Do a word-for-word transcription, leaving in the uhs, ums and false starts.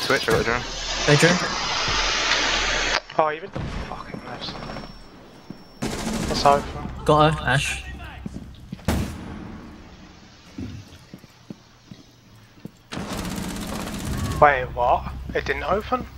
switch, I got a drone. Hey, drone. Oh, even the fucking lives. It's over. Got her, Ash. Wait, what? It didn't open?